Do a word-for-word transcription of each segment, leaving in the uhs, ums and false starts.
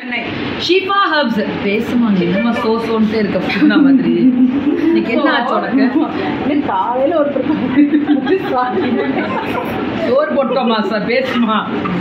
Sheefa herbs பேசுமா நிஜமா so சோன்ட்டே இருக்க புண்ணா மாதிரி இன்னைக்கு என்ன ஆச்சு உனக்கு காலையில ஒரு சோர் போட்டோமா சார் பேசுமா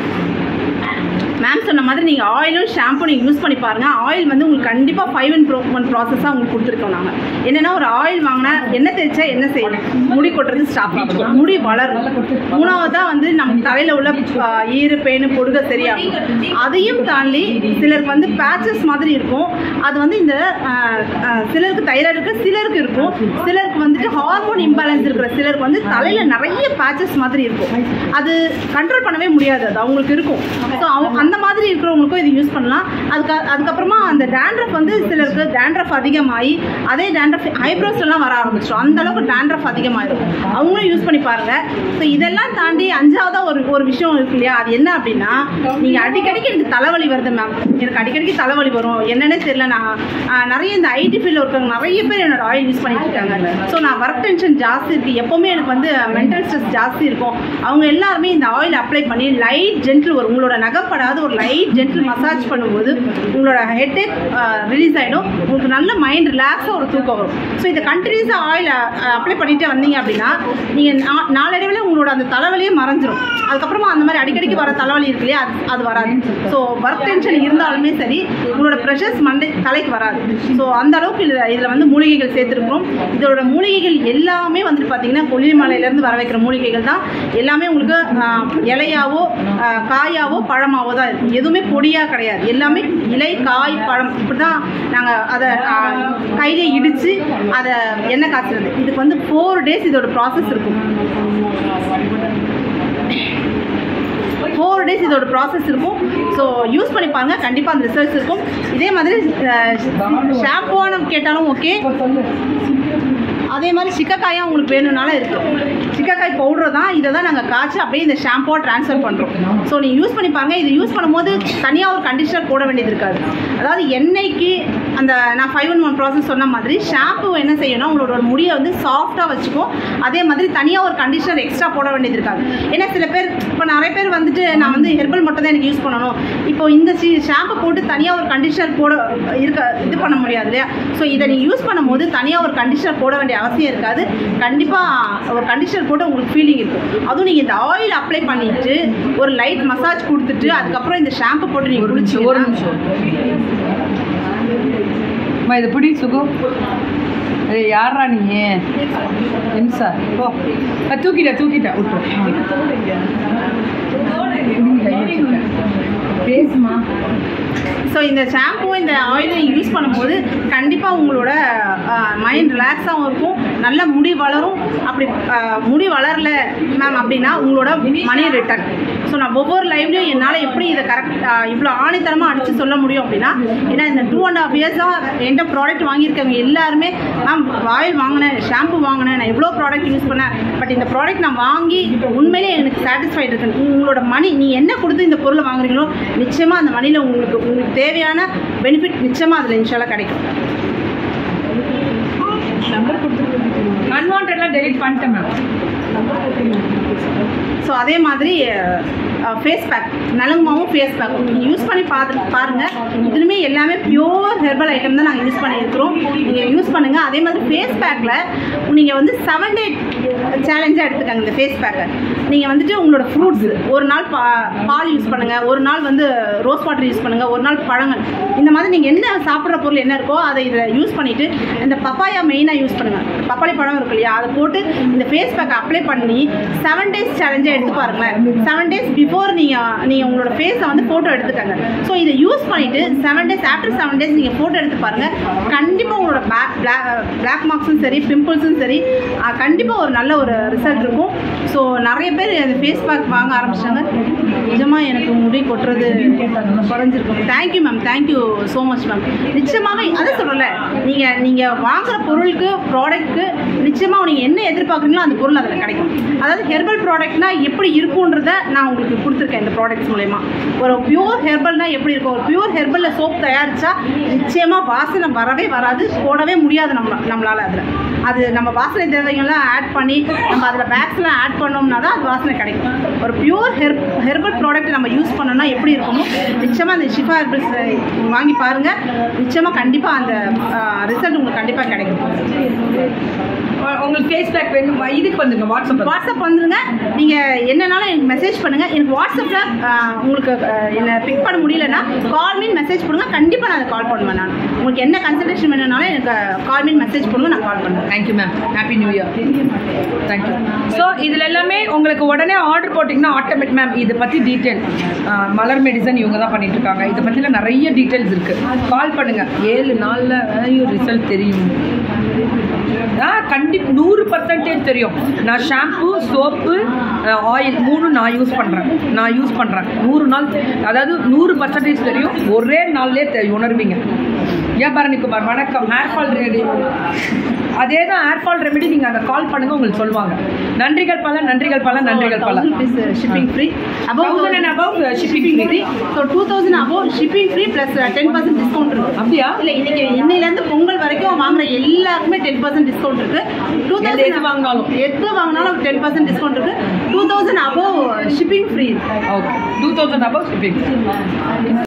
மேம் சொன்ன மாதிரி நீங்கள் ஆயிலும் ஷாம்பு நீங்கள் யூஸ் பண்ணி பாருங்கள். ஆயில் வந்து உங்களுக்கு கண்டிப்பாக ஃபைவ் இம்ப்ரூவ்மெண்ட் ப்ராசஸாக உங்களுக்கு கொடுத்துருக்கோம். நாங்கள் என்னென்னா ஒரு ஆயில் வாங்கினா என்ன தேய்ச்சா என்ன செய்யணும், முடி கொட்டுறது ஸ்டாப் ஆகும், முடி வளரும். மூணாவதாக வந்து நம்ம தலையில் உள்ள ஈரு பேனு பொடுக சரியாகும். அதையும் தாண்டி சிலருக்கு வந்து பேச்சஸ் மாதிரி இருக்கும். அது வந்து இந்த சிலருக்கு தைராய்டு இருக்குது, சிலருக்கு இருக்கும். சிலருக்கு வந்துட்டு ஹார்மோன் இம்பேலன்ஸ் இருக்கிற சிலருக்கு வந்து தலையில் நிறைய பேச்சஸ் மாதிரி இருக்கும். அது கண்ட்ரோல் பண்ணவே முடியாது, அது அவங்களுக்கு இருக்கும். ஸோ அவங்க அந்த மாதிரி இருக்கிறவங்களுக்கும் இது யூஸ் பண்ணலாம். அதுக்கு அதுக்கப்புறமா அந்த டேண்ட்ரஃப் வந்து சிலருக்கு டேண்ட்ரஃப் அதிகமாகி அதே டேண்ட்ரஃப் ஐப்ரோஸ்லாம் வர ஆரம்பிச்சிடும். அந்த அளவுக்கு டேண்ட்ரஃப் அதிகமாகிடும். அவங்களும் யூஸ் பண்ணி பாருங்கள். ஸோ இதெல்லாம் தாண்டி அஞ்சாவதாக ஒரு ஒரு விஷயம் இருக்கு இல்லையா, அது என்ன அப்படின்னா, நீங்கள் அடிக்கடிக்கு எனக்கு தலைவலி வருது மேம், எனக்கு அடிக்கடிக்கு தலைவலி வரும், என்னன்னே தெரியல. நான் நிறைய இந்த ஐடி ஃபீல்டில் இருக்கிறவங்க நிறைய பேர் என்னோட ஆயில் யூஸ் பண்ணிட்டு இருக்காங்க. ஸோ நான் ஒர்க் டென்ஷன் ஜாஸ்தி இருக்குது, எப்போவுமே எனக்கு வந்து மென்டல் ஸ்ட்ரெஸ் ஜாஸ்தி இருக்கும். அவங்க எல்லாருமே இந்த ஆயில் அப்ளை பண்ணி லைட் ஜென்டில் வரும், உங்களோட நகைப்படாத ஒரு லைட் ஜென்டில் மசாஜ் பண்ணும்போது உங்களோட ஹெட்டேக் ரிலீஸ் ஆகிடும். உங்களுக்கு நல்ல மைண்ட் ரிலாக்ஸாக ஒரு தூக்கம் வரும். ஸோ இதை கண்டினியூஸாக ஆயில் அப்ளை பண்ணிகிட்டே வந்தீங்க அப்படின்னா நீங்கள் நா நாளடைவில் உங்களோட அந்த தலைவலியே மறைஞ்சிரும். அதுக்கப்புறமா அந்த மாதிரி அடிக்கடிக்கு வர தலைவலி இருக்கு இல்லையா, அது அது வராது. ஸோ ஒர்க் டென்ஷன் இருந்தாலுமே சரி, உங்களோட ப்ரெஷர்ஸ் மண்டை தலைக்கு வராது. ஸோ அந்த அளவுக்கு இதில் இதில் வந்து மூலிகைகள் சேர்த்துருக்கோம். இதோட மூலிகைகள் எல்லாமே வந்துட்டு பார்த்தீங்கன்னா கொல்லிமலையிலேருந்து வர வைக்கிற மூலிகைகள் தான். எல்லாமே உங்களுக்கு இலையாவோ காயாவோ பழமாவோ தான் இருக்கும். எதுவுமே பொடியாக கிடையாது. எல்லாமே இலை காய் பழம் இப்படி தான் நாங்கள் அதை கையிலே இடித்து அதை எண்ணெய் காய்ச்சுறது. இதுக்கு வந்து ஃபோர் டேஸ் இதோட ப்ராசஸ் இருக்கும். ஃபோர் டேஸ் இதோட ப்ராசஸ் இருக்கும். ஸோ யூஸ் பண்ணி பாருங்க, கண்டிப்பாக அந்த ரிசல்ட்ஸ் இருக்கும். இதே மாதிரி ஷாம்புவான கேட்டாலும் ஓகே, அதே மாதிரி சிக்கக்காயும் உங்களுக்கு வேணும்னாலும் இருக்குது. சிக்கக்காய் பவுடர் தான், இதை தான் நாங்கள் காய்ச்சி அப்படியே இந்த ஷாம்புவாக ட்ரான்ஸ்ஃபர் பண்ணுறோம். ஸோ நீங்கள் யூஸ் பண்ணி பாருங்கள். இது யூஸ் பண்ணும்போது தனியாக ஒரு கண்டிஷனர் போட வேண்டியது இருக்காது. அதாவது எண்ணெய்க்கு அந்த நான் ஃபைவ் ஒன் ஒன் ப்ராசஸ் சொன்ன மாதிரி ஷாம்பு என்ன செய்யணும், உங்களோட ஒரு முடியை வந்து சாஃப்டாக வச்சுக்கும். அதே மாதிரி தனியாக ஒரு கண்டிஷனர் எக்ஸ்ட்ரா போட வேண்டியது இருக்காது. ஏன்னா சில பேர் இப்போ நிறைய பேர் வந்துட்டு நான் வந்து ஹெர்பல் மட்டும் தான் எனக்கு யூஸ் பண்ணணும், இப்போ இந்த ஷாம்பு போட்டு தனியாக ஒரு கண்டிஷனர் போட இருக்க இது பண்ண முடியாது இல்லையா. ஸோ இதை நீங்கள் யூஸ் பண்ணும்போது தனியாக ஒரு கண்டிஷனர் போட வேண்டிய அவசியம் இருக்காது. கண்டிப்பாக ஒரு கண்டிஷனர் போட்டு உங்களுக்கு ஃபீலிங் இருக்கும். அதுவும் நீங்கள் இந்த ஆயில் அப்ளை பண்ணிட்டு ஒரு லைட் மசாஜ் கொடுத்துட்டு அதுக்கப்புறம் இந்த ஷாம்பு போட்டு நீங்கள் குளிச்சு ஒரு நிமிஷம் இது பிடி சுகம். அது யாரா நீ எம்சா ஓ தூக்கிட்ட தூக்கிட்ட பேசுமா. ஸோ இந்த ஷாம்பு இந்த ஆயிலை யூஸ் பண்ணும்போது கண்டிப்பாக உங்களோட மைண்ட் ரிலாக்ஸாகவும் இருக்கும், நல்ல முடி வளரும். அப்படி முடி வளரல மேம் அப்படின்னா உங்களோட மணி ரிட்டர்ன். ஸோ நான் ஒவ்வொரு லைவ்லையும் என்னால் எப்படி இதை கரெக்ட் இவ்வளோ ஆணித்தரமாக அடித்து சொல்ல முடியும் அப்படின்னா, ஏன்னா இந்த டூ அண்ட் ஹாஃப் இயர்ஸாக என்கிட்ட ப்ராடக்ட் வாங்கியிருக்கவங்க எல்லாருமே மேம் ஆயில் வாங்கினேன், ஷாம்பு வாங்கினேன், நான் எவ்வளோ ப்ராடக்ட் யூஸ் பண்ணேன், பட் இந்த ப்ராடக்ட் நான் வாங்கி உண்மையிலே எனக்கு சாட்டிஸ்ஃபைடு இருக்கு. உங்களோட மணி நீ என்ன கொடுத்து இந்த பொருளை வாங்குறீங்களோ நிச்சயமாக அந்த மணியில் உங்களுக்கு உங்களுக்கு தேவையான பெனிஃபிட் நிச்சயமாக அதில் இன்ஷால்லாம் கிடைக்கும். நம்பர் கொடுத்துருக்கேன், அன்வான்டெல்லாம் டெலிட் பண்ணிட்டேன் மேம். ஸோ அதே மாதிரி ஃபேஸ் பேக் நலுங்கமாவும் ஃபேஸ் பேக்கும் நீங்கள் யூஸ் பண்ணி பார்த்து பாருங்கள். இதுலுமே எல்லாமே பியூர் ஹெர்பல் ஐட்டம் தான் நாங்கள் யூஸ் பண்ணியிருக்கிறோம். நீங்கள் யூஸ் பண்ணுங்கள். அதே மாதிரி ஃபேஸ் பேக்கில் நீங்கள் வந்து செவன் டே சேலஞ்சாக எடுத்துக்காங்க. இந்த ஃபேஸ் பேக்கை நீங்கள் வந்துட்டு உங்களோட ஃப்ரூட்ஸ் ஒரு நாள் பா பால் யூஸ் பண்ணுங்கள், ஒரு நாள் வந்து ரோஸ் வாட்டர் யூஸ் பண்ணுங்கள், ஒரு நாள் பழங்கள், இந்த மாதிரி நீங்கள் என்ன சாப்பிட்ற பொருள் என்ன இருக்கோ அதை இதில் யூஸ் பண்ணிவிட்டு இந்த பப்பாயா மெயினாக யூஸ் பண்ணுங்கள். பப்பாளி பழம் இருக்கு இல்லையா, அதை போட்டு இந்த ஃபேஸ் பேக்கை அப்ளை பண்ணி செவன் டேஸ் சேலஞ்சாக எடுத்து பாருங்களேன். செவன் டேஸ் பிஃபோர் நீங்கள் நீங்கள் உங்களோட ஃபேஸை வந்து ஃபோட்டோ எடுத்துக்கங்க. ஸோ இதை யூஸ் பண்ணிவிட்டு seven days after seven days நீங்கள் ஃபோட்டோ எடுத்து பாருங்கள். கண்டிப்பாக உங்களோட பேக் பிளாக் பிளாக் மார்க்ஸும் சரி பிம்பிள்ஸும் சரி கண்டிப்பாக ஒரு நல்ல ஒரு ரிசல்ட் இருக்கும். ஸோ நிறைய பேர் அந்த ஃபேஸ் பேக் வாங்க ஆரம்பிச்சிட்டாங்க. நிஜமாக எனக்கு முடி கொட்டுறது குறைஞ்சிருக்கும். Thank you ma'am, thank you so much ma'am. நிச்சயமாக அதை சொல்கிறல, நீங்கள் நீங்கள் வாங்குகிற பொருளுக்கு ப்ராடக்ட்டுக்கு நிச்சயமாக நீங்கள் என்ன எதிர்பார்க்குறீங்களோ அந்த பொருள் அதில் கிடைக்கும். அதாவது ஹெர்பல் ப்ராடக்ட்னா எப்படி இருக்குன்றத நான் உங்களுக்கு கொடுத்துருக்கேன் இந்த ப்ராடக்ட்ஸ் மூலமா. ஒரு பியூர் ஹெர்பல்னா எப்படி இருக்கும், ஒரு பியூர் ஹெர்பலில் சோப் தயாரித்தா நிச்சயமாக வாசனை வரவே வராது, போடவே முடியாது நம்ம நம்மளால் அதில். அது நம்ம வாசனை திரவியங்கள்லாம் ஆட் பண்ணி நம்ம அதில் பேக்ஸ்லாம் ஆட் பண்ணோம்னா தான் அது வாசனை கிடைக்கும். ஒரு பியூர் ஹெர் ஹெர்பல் ப்ராடக்ட் நம்ம யூஸ் பண்ணோம்னா எப்படி இருக்குமோ நிச்சயமாக அந்த ஷிஃபா ஹெர்பல்ஸ் வாங்கி பாருங்கள். நிச்சயமாக கண்டிப்பாக அந்த ரிசல்ட் உங்களுக்கு கண்டிப்பாக கிடைக்கும். உங்களுக்கு ஃபேஸ் பேக் வேணும் இதுக்கு வந்துங்க வாட்ஸ்அப் வாட்ஸ்அப் வந்துருங்க. நீங்கள் என்னன்னாலும் எனக்கு மெசேஜ் பண்ணுங்கள். எனக்கு வாட்ஸ்அப்பில் உங்களுக்கு என்னை பிக் பண்ண முடியலன்னா கால் மீன் மெசேஜ் பண்ணுங்கள். கண்டிப்பாக நான் கால் பண்ணுவேன். நான் உங்களுக்கு என்ன கன்சல்டேஷன் வேணும்னாலும் எனக்கு கால் மீன் மெசேஜ் பண்ணுங்கள், நான் கால் பண்ணுவேன். Thank you ma'am. Happy new year. Thank you. So இதில் எல்லாமே உங்களுக்கு உடனே ஆர்டர் போட்டிங்கன்னா ஆட்டோமேட் மேம் இதை பற்றி டீட்டெயில் மலர் மெடிசன் இவங்க தான் பண்ணிட்டு இருக்காங்க. இதை பற்றிலாம் நிறைய டீட்டெயில்ஸ் இருக்குது. கால் பண்ணுங்கள். ஏழு நாளில் ரிசல்ட் தெரியும். கண்டிப்பாக நூறு பர்சன்டேஜ் தெரியும். நான் ஷாம்பு சோப்பு ஆயில் மூணு நான் யூஸ் பண்ணுறேன் நான் யூஸ் பண்ணுறேன் நூறு நாள், அதாவது நூறு பர்சன்டேஜ் தெரியும். ஒரே நாள்லேயே தெ உணர்வீங்க. ஏன் பரணிக்குமார் வணக்கம். ஹேர் ஃபால் ரெமெடி அதே தான் ஹேர் ஃபால் ரெமெடி. நீங்கள் அங்கே கால் பண்ணுங்கள், உங்களுக்கு சொல்லுவாங்க. நன்றிகள் பல நன்றிகள் பல நன்றிகள் பல. Shipping free above above shipping free. So two thousand above shipping free plus ten percent discount இருக்குது. அப்படியா? இல்லை, இன்னைக்கு இன்னையிலேருந்து பொங்கல் வரைக்கும் வாங்குற எல்லாருக்குமே டென் பர்சன்ட் டிஸ்கவுண்ட் இருக்குது. டூ தௌசண்ட் எது வாங்கினாலும் எது வாங்கினாலும் டென் பர்சன்ட் டிஸ்கவுண்ட் இருக்குது. Two thousand above shipping free. Okay, two thousand above shipping.